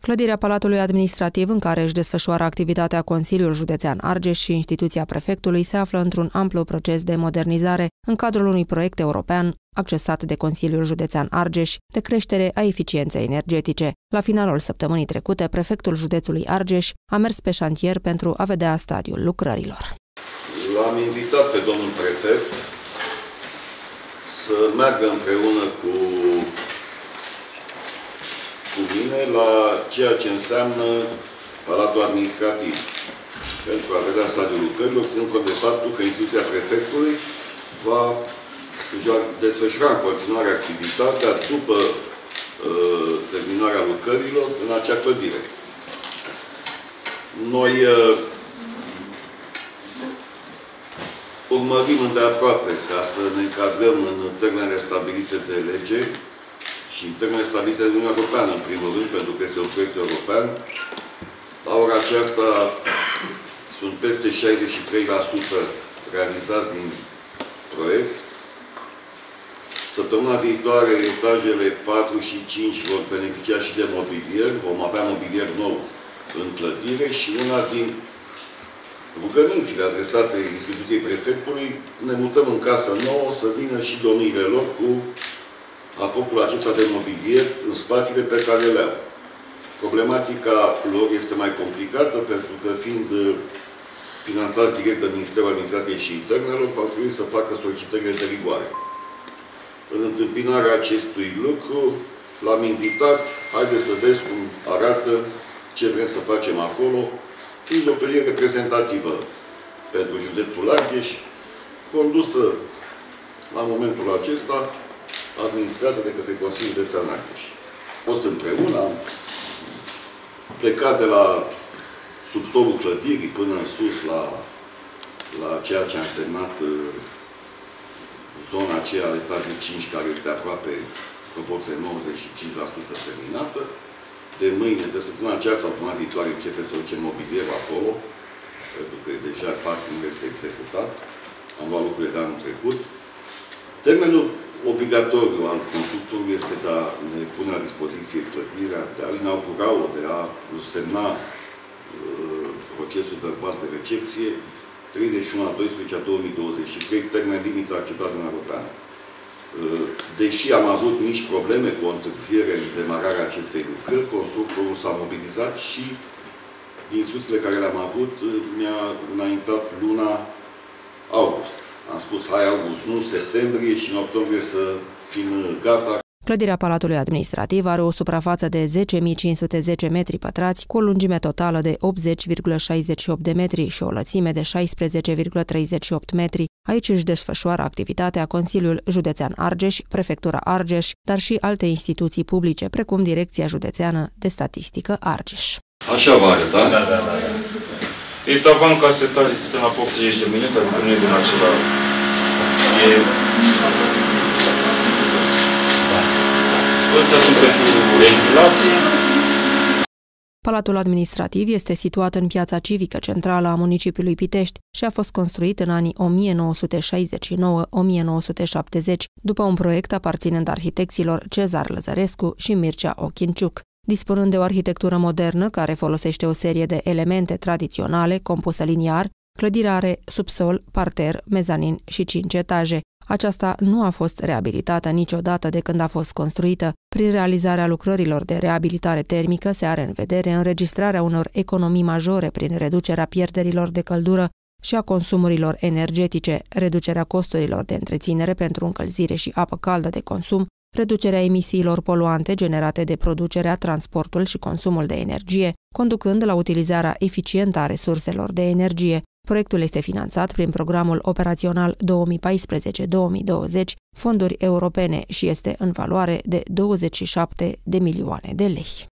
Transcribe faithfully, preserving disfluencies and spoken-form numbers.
Clădirea Palatului Administrativ, în care își desfășoară activitatea Consiliul Județean Argeș și instituția prefectului, se află într-un amplu proces de modernizare în cadrul unui proiect european accesat de Consiliul Județean Argeș de creștere a eficienței energetice. La finalul săptămânii trecute, prefectul județului Argeș a mers pe șantier pentru a vedea stadiul lucrărilor. L-am invitat pe domnul prefect să meargă împreună cu cu mine la ceea ce înseamnă Palatul Administrativ, pentru a vedea stadiul lucrărilor, ținând cont de faptul că instituția prefectului va, va desfășura în continuare activitatea după uh, terminarea lucrărilor în acea clădire. Noi uh, urmărim îndeaproape ca să ne încadrăm în termenele stabilite de lege și în termene stabilite de Uniunea Europeană, în primul rând, pentru că este un proiect european. La ora aceasta sunt peste șaizeci și trei la sută realizați din proiect. Săptămâna viitoare, etajele patru și cinci vor beneficia și de mobilier. Vom avea mobilier nou în clădire și una din rugămințile adresate instituției prefectului, ne mutăm în casă nouă, să vină și domniile lor cu aportul acesta de mobilier în spațiile pe care le au. Problematica lor este mai complicată pentru că, fiind finanțați direct de Ministerul Administrației și Internelor, va trebui să facă solicitările de rigoare. În întâmpinarea acestui lucru, l-am invitat, haideți să vezi cum arată, ce vrem să facem acolo, fiind o perioadă reprezentativă pentru județul Argeș, condusă la momentul acesta, administrată de către Consiliul Județean Argeș. Am fost împreună, am plecat de la subsolul clădirii până în sus la, la ceea ce a însemnat uh, zona aceea, etajul cinci, care este aproape proporție nouăzeci și cinci la sută terminată. De mâine, de săptămâna aceasta, săptămâna viitoare, începe să ducem mobilierul acolo, pentru că deja parkingul este executat. Am luat lucrurile de anul trecut. Termenul obligatoriu al constructorului este de a ne pune la dispoziție clădirea, de a inaugura-o, de a semna uh, procesul verbal de recepție, treizeci și unu a doisprezece două mii douăzeci și trei, termen limită acceptat în Europeană. Uh, deși am avut mici probleme cu o întârziere în demararea acestei lucrări, constructorul s-a mobilizat și din instrucțiile care le-am avut, mi-a înaintat luna august. Am spus, hai august, nu septembrie, și în octombrie să fim gata. Clădirea Palatului Administrativ are o suprafață de zece mii cinci sute zece metri pătrați, cu o lungime totală de optzeci virgulă șaizeci și opt de metri și o lățime de șaisprezece virgulă treizeci și opt metri. Aici își desfășoară activitatea Consiliul Județean Argeș, Prefectura Argeș, dar și alte instituții publice, precum Direcția Județeană de Statistică Argeș. Așa va arăta? Da, da, da. E tavan ca setare, sistem la foc treizeci de minute, adică nu e din acela. E... Astea sunt pentru ventilație. Palatul Administrativ este situat în piața civică centrală a municipiului Pitești și a fost construit în anii o mie nouă sute șaizeci și nouă - o mie nouă sute șaptezeci, după un proiect aparținând arhitecților Cezar Lăzărescu și Mircea Ochinciuc. Dispunând de o arhitectură modernă care folosește o serie de elemente tradiționale compusă liniar, clădirea are subsol, parter, mezanin și cinci etaje. Aceasta nu a fost reabilitată niciodată de când a fost construită. Prin realizarea lucrărilor de reabilitare termică se are în vedere înregistrarea unor economii majore prin reducerea pierderilor de căldură și a consumurilor energetice, reducerea costurilor de întreținere pentru încălzire și apă caldă de consum, reducerea emisiilor poluante generate de producerea, transportul și consumul de energie, conducând la utilizarea eficientă a resurselor de energie. Proiectul este finanțat prin programul operațional două mii paisprezece două mii douăzeci, fonduri europene, și este în valoare de douăzeci și șapte de milioane de lei.